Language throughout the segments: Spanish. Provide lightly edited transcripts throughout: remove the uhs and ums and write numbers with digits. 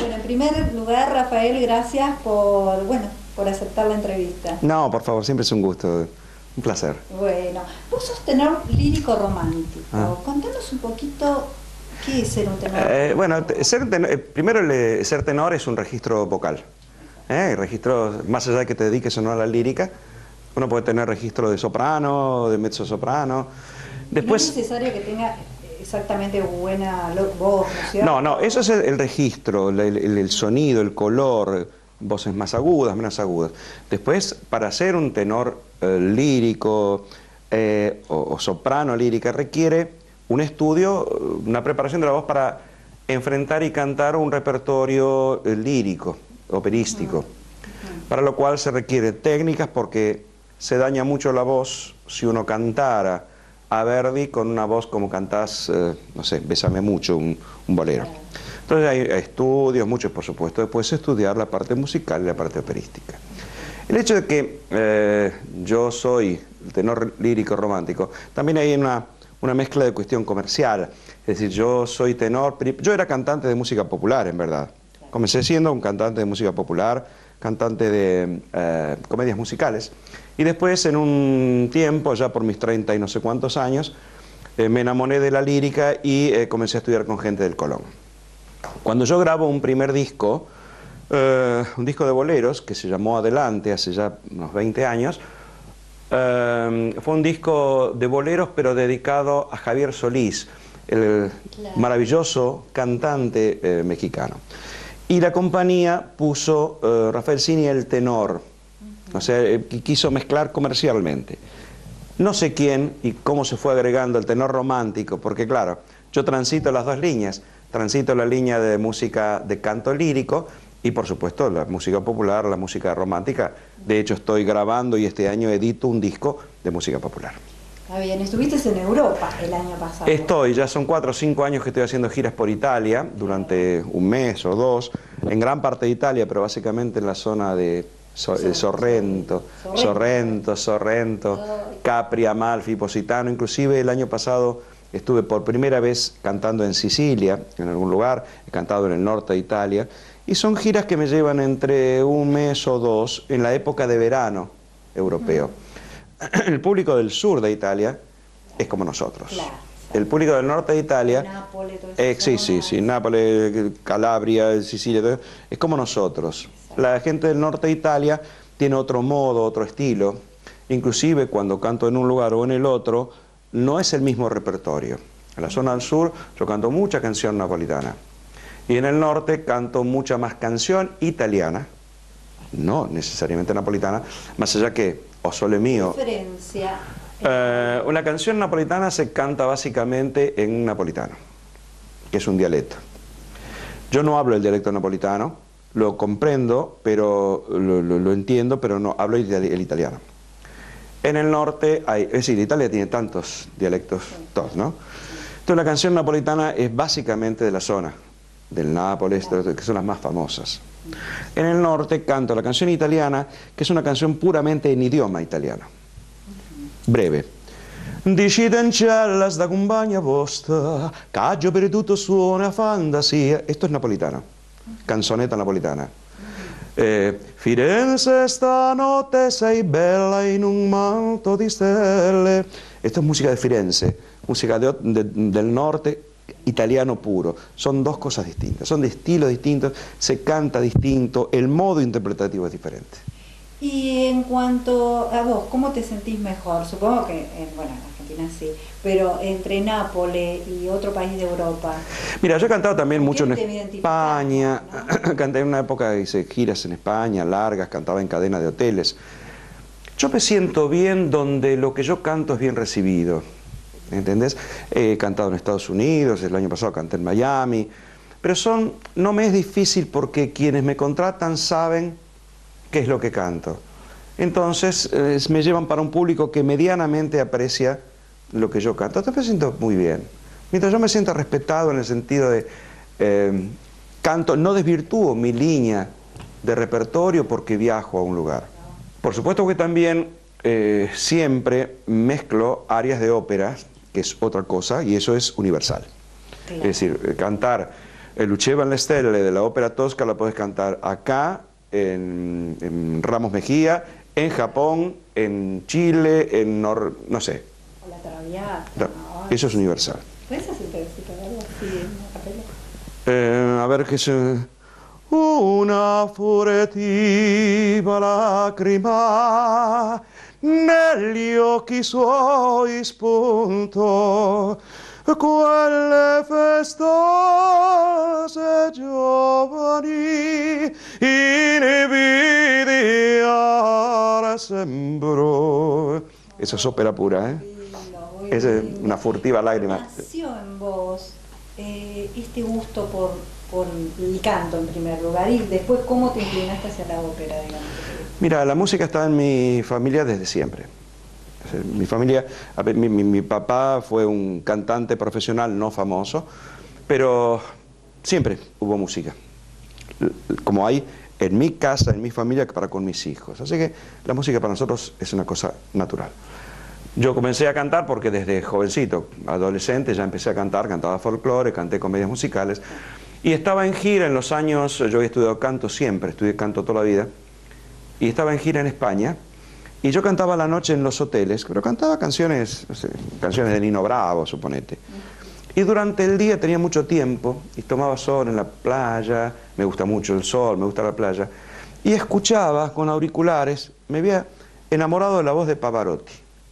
Bueno, en primer lugar, Rafael, gracias por aceptar la entrevista. No, por favor, siempre es un gusto, un placer. Bueno, vos sos tenor lírico romántico. Ah. Contanos un poquito qué es ser un tenor. Bueno, primero ser tenor es un registro vocal. Registro, más allá de que te dediques o no a la lírica, uno puede tener registro de soprano, de mezzosoprano. Después, no es necesario que tenga exactamente buena voz, ¿no es cierto? No, eso es el registro, el sonido, el color, voces más agudas, menos agudas. Después, para ser un tenor lírico o soprano lírica, requiere un estudio, una preparación de la voz para enfrentar y cantar un repertorio lírico, operístico, para lo cual se requieren técnicas porque se daña mucho la voz si uno cantara a Verdi con una voz como cantás, no sé, Bésame mucho, un bolero. Entonces hay estudios, muchos por supuesto, después estudiar la parte musical y la parte operística. El hecho de que yo soy tenor lírico romántico, también hay una mezcla de cuestión comercial, es decir, yo soy tenor, yo era cantante de música popular en verdad, comencé siendo un cantante de música popular, cantante de comedias musicales, y después en un tiempo, ya por mis 30 y no sé cuántos años, me enamoré de la lírica y comencé a estudiar con gente del Colón. Cuando yo grabo un primer disco, un disco de boleros que se llamó Adelante, hace ya unos 20 años, fue un disco de boleros pero dedicado a Javier Solís, el maravilloso cantante mexicano. Y la compañía puso Rafael Cini el tenor, o sea, quiso mezclar comercialmente. No sé quién y cómo se fue agregando el tenor romántico, porque claro, yo transito las dos líneas, transito la línea de música de canto lírico y por supuesto la música popular, la música romántica. De hecho estoy grabando y este año edito un disco de música popular. Está bien, estuviste en Europa el año pasado. Ya son 4 o 5 años que estoy haciendo giras por Italia, durante un mes o dos, en gran parte de Italia, pero básicamente en la zona de Sorrento, Capri, Amalfi, Positano. Inclusive el año pasado estuve por primera vez cantando en Sicilia, en algún lugar, he cantado en el norte de Italia, y son giras que me llevan entre un mes o dos en la época de verano europeo. El público del sur de Italia es como nosotros. Claro. El público del norte de Italia, Nápoles, sí, Nápoles, Calabria, Sicilia, todo, es como nosotros. Exacto. La gente del norte de Italia tiene otro modo, otro estilo. Inclusive cuando canto en un lugar o en el otro, no es el mismo repertorio. En la zona del sur yo canto mucha canción napolitana. Y en el norte canto mucha más canción italiana, no necesariamente napolitana, más allá que O Sole Mio. ¿Qué diferencia? Una canción napolitana se canta básicamente en napolitano, que es un dialecto. Yo no hablo el dialecto napolitano, lo comprendo, pero lo entiendo, pero no hablo el italiano. En el norte es decir, Italia tiene tantos dialectos, todos, ¿no? Entonces la canción napolitana es básicamente de la zona, del Nápoles, que son las más famosas. En el norte canto la canción italiana, que es una canción puramente en idioma italiano. Breve. Dici dancellas da compagna vostra, caggio per tutto suona fantasia. Esto es napolitano, canzoneta napolitana. Firenze stanotte sei bella in un manto di stelle. Esto es música de Firenze, música del norte, italiano puro. Son dos cosas distintas, son de estilos distintos, se canta distinto, el modo interpretativo es diferente. Y en cuanto a vos, ¿cómo te sentís mejor? Supongo que, bueno, en Argentina sí, pero entre Nápoles y otro país de Europa. Mira, yo he cantado también mucho en España, ¿no? Canté en una época, hice giras en España, largas, cantaba en cadena de hoteles. Yo me siento bien donde lo que yo canto es bien recibido, ¿entendés? He cantado en Estados Unidos, el año pasado canté en Miami, pero no me es difícil porque quienes me contratan saben qué es lo que canto. Entonces me llevan para un público que medianamente aprecia lo que yo canto. Entonces me siento muy bien. Mientras yo me siento respetado en el sentido de canto, no desvirtúo mi línea de repertorio porque viajo a un lugar. Por supuesto que también siempre mezclo áreas de ópera, que es otra cosa, y eso es universal. Claro. Es decir, cantar Luce van le Stelle de la ópera tosca la puedes cantar acá, en Ramos Mejía, en Japón, en Chile, no sé. O la Traviata. No, eso es universal. ¿Puedes hacer un pedacito de algo así en una capela? A ver qué se... Una furtiva lacrima negli occhi suoi spunto, quelle festose giovani invidiare sembrò. Esa es ópera pura, ¿eh? Es una furtiva lágrima. ¿Nació en vos este gusto por el canto en primer lugar y después cómo te inclinaste hacia la ópera, digamos? Mira, la música está en mi familia desde siempre. O sea, mi familia, mi papá fue un cantante profesional no famoso, pero siempre hubo música, como hay en mi casa, en mi familia, para con mis hijos. Así que la música para nosotros es una cosa natural. Yo comencé a cantar porque desde jovencito, adolescente, ya empecé a cantar, cantaba folclore, canté comedias musicales, y estaba en gira en los años, yo había estudiado canto siempre, estudié canto toda la vida, y estaba en gira en España, y yo cantaba a la noche en los hoteles, pero cantaba canciones, no sé, canciones de Nino Bravo, suponete. Y durante el día tenía mucho tiempo, y tomaba sol en la playa, me gusta mucho el sol, me gusta la playa, y escuchaba con auriculares, me había enamorado de la voz de Pavarotti.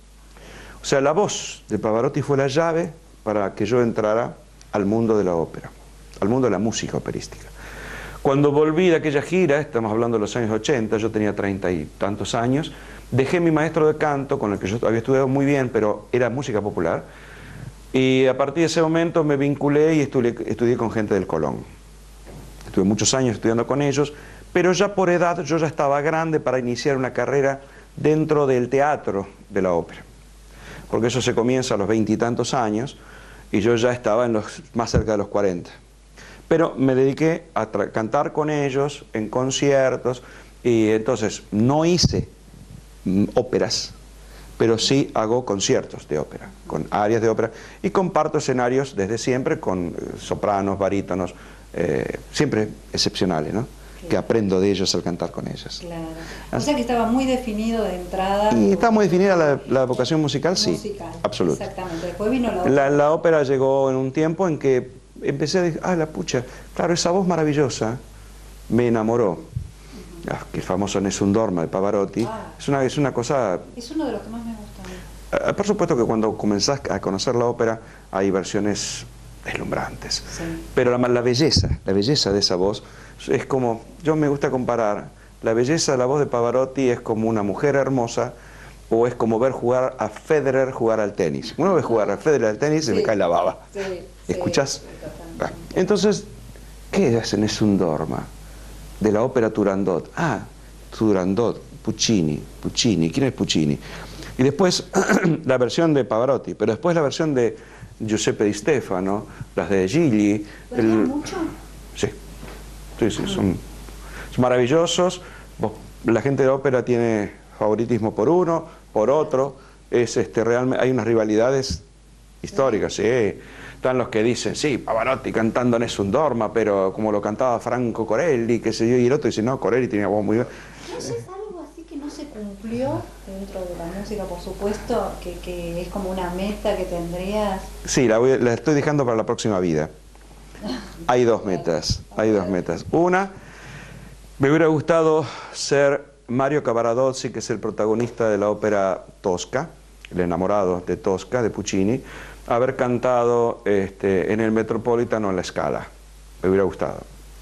O sea, la voz de Pavarotti fue la llave para que yo entrara al mundo de la ópera, al mundo de la música operística. Cuando volví de aquella gira, estamos hablando de los años 80, yo tenía 30 y tantos años, dejé mi maestro de canto, con el que yo había estudiado muy bien, pero era música popular, y a partir de ese momento me vinculé y estudié con gente del Colón. Estuve muchos años estudiando con ellos, pero ya por edad yo ya estaba grande para iniciar una carrera dentro del teatro de la ópera. Porque eso se comienza a los 20 y tantos años, y yo ya estaba más cerca de los 40. Pero me dediqué a cantar con ellos en conciertos, y entonces no hice óperas, pero sí hago conciertos de ópera, con arias de ópera, y comparto escenarios desde siempre con sopranos, barítonos, siempre excepcionales, ¿no? Que aprendo de ellos al cantar con ellas. Claro. O sea que estaba muy definido de entrada. Y está muy definida la vocación musical, sí, absoluto. Exactamente. Después vino la ópera. La ópera llegó en un tiempo en que empecé a decir, la pucha, claro, esa voz maravillosa me enamoró. Que el famoso Nessun Dorma de Pavarotti, es una cosa... Es uno de los que más me gusta a mí. Por supuesto que cuando comenzás a conocer la ópera hay versiones deslumbrantes, sí. Pero la belleza de esa voz es como, yo me gusta comparar, la belleza de la voz de Pavarotti es como una mujer hermosa, o es como ver jugar a Federer jugar al tenis. Uno ve jugar a Federer al tenis y se me cae la baba. Sí, ¿escuchás? Entonces, ¿qué es Nessun Dorma? De la ópera Turandot. Turandot, Puccini, ¿quién es Puccini? Y después la versión de Pavarotti, pero después la versión de Giuseppe Di Stefano, las de Gigli. ¿Mucho? Sí, son maravillosos. La gente de ópera tiene favoritismo por uno, por otro. Realmente hay unas rivalidades históricas, sí. Están los que dicen, sí, Pavarotti cantando Nessun Dorma, pero como lo cantaba Franco Corelli, qué sé yo, y el otro dice, no, Corelli tenía voz muy bien. ¿No es algo así que no se cumplió dentro de la música, por supuesto, que es como una meta que tendrías? Sí, la estoy dejando para la próxima vida. Hay dos metas, Una, me hubiera gustado ser Mario Cavaradossi, que es el protagonista de la ópera Tosca, el enamorado de Tosca, de Puccini, haber cantado en el Metropolitan o en la Scala. Me hubiera gustado.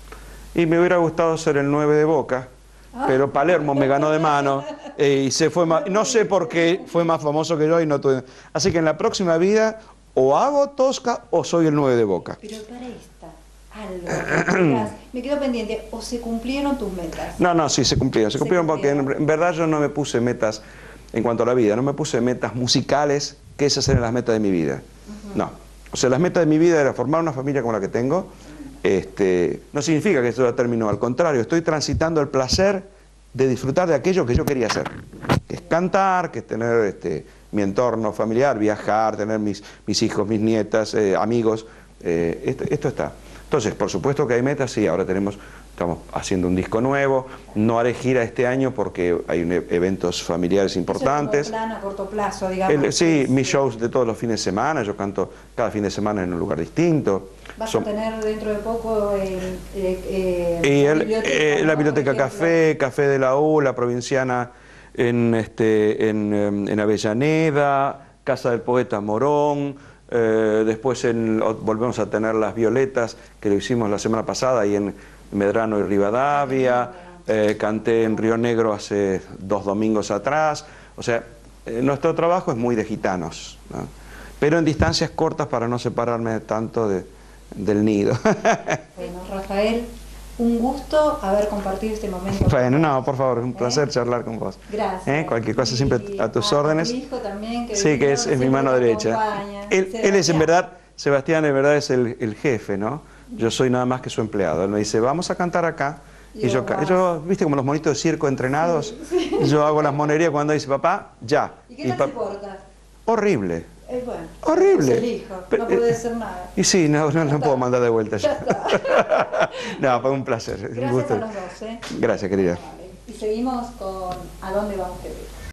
Y me hubiera gustado ser el 9 de Boca, pero Palermo me ganó de mano y se fue más, no sé por qué fue más famoso que yo y no tuve. Así que en la próxima vida o hago Tosca o soy el 9 de Boca. Pero para algo, me quedo pendiente, ¿o se cumplieron tus metas? No, sí, se cumplieron porque en verdad yo no me puse metas en cuanto a la vida, no me puse metas musicales, que esas eran las metas de mi vida. No, o sea, las metas de mi vida era formar una familia como la que tengo. No significa que esto ya terminó, al contrario, estoy transitando el placer de disfrutar de aquello que yo quería hacer, que es cantar, que es tener mi entorno familiar, viajar, tener mis hijos, mis nietas, amigos, esto está. Entonces, por supuesto que hay metas, sí, ahora estamos haciendo un disco nuevo, no haré gira este año porque hay eventos familiares importantes. Eso es como plan a corto plazo, digamos. Sí, mis shows de todos los fines de semana, yo canto cada fin de semana en un lugar distinto. ¿Vas a tener dentro de poco la biblioteca Café de la U, la provinciana en Avellaneda, Casa del Poeta Morón, después volvemos a tener Las Violetas, que lo hicimos la semana pasada, ahí en Medrano y Rivadavia, canté en Río Negro hace 2 domingos atrás, o sea, nuestro trabajo es muy de gitanos, ¿no? Pero en distancias cortas para no separarme tanto del nido. Bueno, Rafael, un gusto haber compartido este momento. Bueno, no, por favor, es un placer charlar con vos. Gracias. Cualquier cosa siempre a tus órdenes. Tu hijo también, que sí, que es mi mano derecha. Él es en verdad, Sebastián en verdad es el jefe, ¿no? Yo soy nada más que su empleado. Él me dice, vamos a cantar acá. Y yo, viste como los monitos de circo entrenados, sí. Yo hago las monerías cuando dice papá, ya. ¿Y qué tal se porta? Horrible. Bueno, horrible. Es el hijo, no puede ser nada. Y sí, no puedo mandar de vuelta ya. No, fue un placer. Gracias un gusto. a los dos. Gracias, querida. Vale. Y seguimos con ¿A dónde vamos, bebé?